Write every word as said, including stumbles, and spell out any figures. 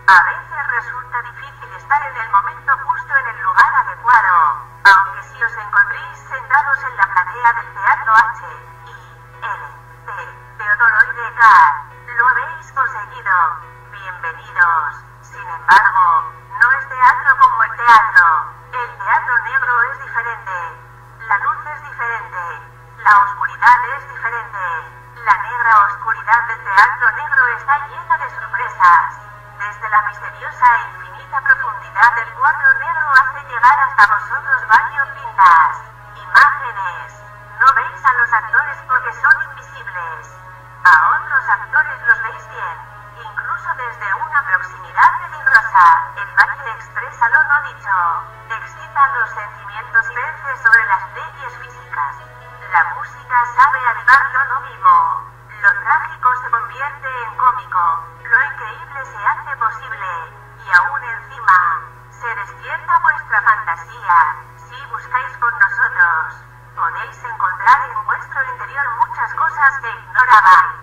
A veces resulta difícil estar en el momento justo en el lugar adecuado, aunque si os encontréis sentados en la platea del Teatro H, I, L, T, Teodoro y D K, lo habéis conseguido. Bienvenidos. Sin embargo, no es teatro como el teatro. El teatro negro es diferente. La luz es diferente. La oscuridad es diferente. La negra oscuridad del teatro negro está llena de sorpresas. Desde la misteriosa e infinita profundidad del cuadro negro hace llegar hasta vosotros variopintas imágenes. No veis a los actores porque son invisibles. A otros actores los veis bien, incluso desde una proximidad peligrosa. El baile expresa lo no dicho, excita los sentimientos y vence sobre las leyes físicas. La música sabe avivar lo no vivo. Lo trágico se convierte en cómico, lo increíble se hace posible, y aún encima, se despierta vuestra fantasía. Si buscáis con nosotros, podéis encontrar en vuestro interior muchas cosas que ignorabais.